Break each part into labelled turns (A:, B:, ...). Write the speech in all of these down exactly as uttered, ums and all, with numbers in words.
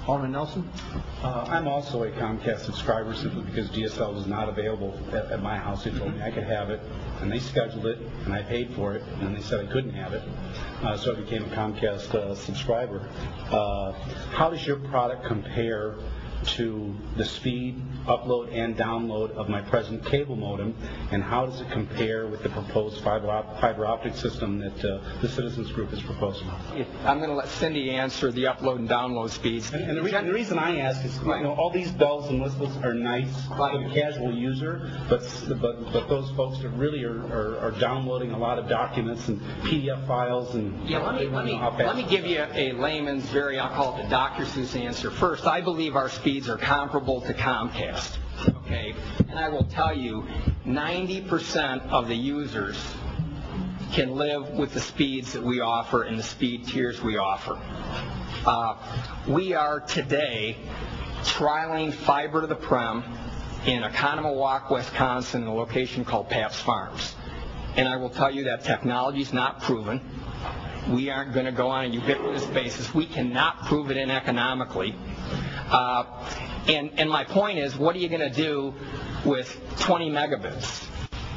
A: Alderman Nelson?
B: Uh, I'm also a Comcast subscriber simply because D S L was not available at, at my house. They told me I could have it, and they scheduled it, and I paid for it, and they said I couldn't have it. Uh, so I became a Comcast uh, subscriber. Uh, how does your product compare to the speed, upload, and download of my present cable modem, and how does it compare with the proposed fiber, op fiber optic system that uh, the Citizens Group is proposing?
C: If, I'm going to let Cindy answer the upload and download speeds.
B: And, and, the, re and the reason I ask is, you know, all these bells and whistles are nice for the casual user, but but but those folks that really are, are, are downloading a lot of documents and P D F files and
C: yeah, let me let me let me give you a, a layman's very, I'll call it the Doctor Seuss answer. First, I believe our speeds are comparable to Comcast. Okay, and I will tell you, ninety percent of the users can live with the speeds that we offer and the speed tiers we offer. Uh, we are today trialing fiber to the prem in Oconomowoc, Wisconsin, in a location called Pabst Farms. And I will tell you that technology is not proven. We aren't going to go on a ubiquitous basis. We cannot prove it in economically. Uh, and, and my point is, what are you going to do with twenty megabits?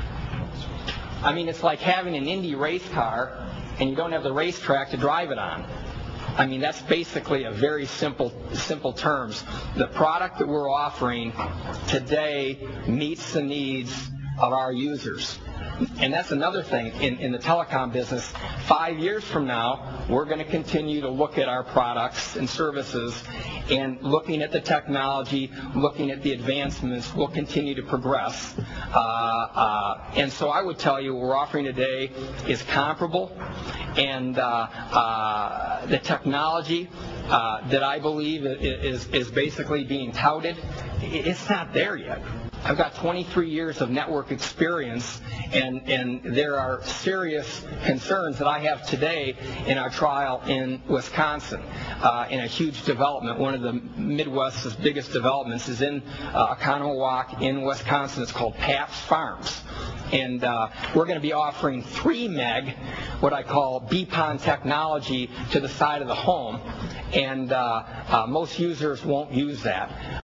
C: I mean, it's like having an Indy race car and you don't have the racetrack to drive it on. I mean, that's basically a very simple, simple terms. The product that we're offering today meets the needs of our users. And that's another thing in, in the telecom business. Five years from now, we're going to continue to look at our products and services, and looking at the technology, looking at the advancements, we'll continue to progress. Uh, uh, and so I would tell you what we're offering today is comparable, and uh, uh, the technology uh, that I believe is, is basically being touted, it's not there yet. I've got twenty-three years of network experience, and, and there are serious concerns that I have today in our trial in Wisconsin, uh, in a huge development. One of the Midwest's biggest developments is in uh, Oconomowoc in Wisconsin. It's called Pabst Farms. And uh, we're going to be offering three meg, what I call B P O N technology, to the side of the home. And uh, uh, most users won't use that.